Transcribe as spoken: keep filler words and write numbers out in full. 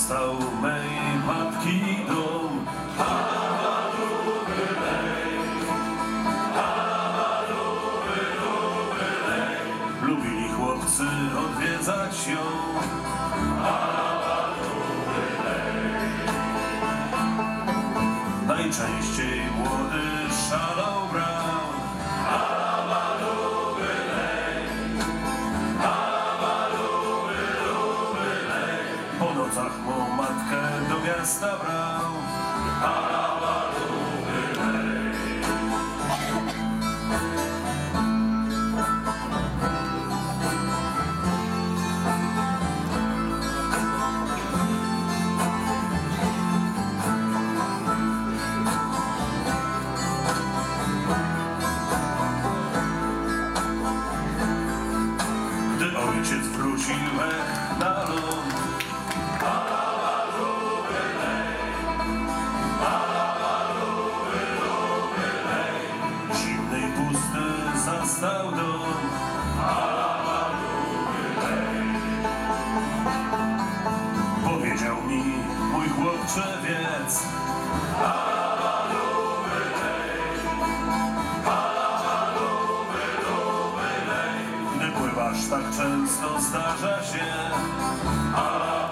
został mej matki dom. Lubili chłopcy odwiedzać ją. Najczęściej młody szalał brał. Po nocach mą matkę do miasta brał. Gdy ojciec wrócił na ląd, zimny i pusty zastał dom. Powiedział mi mój chłopczywiec, gdy pływasz tak często zdarza się.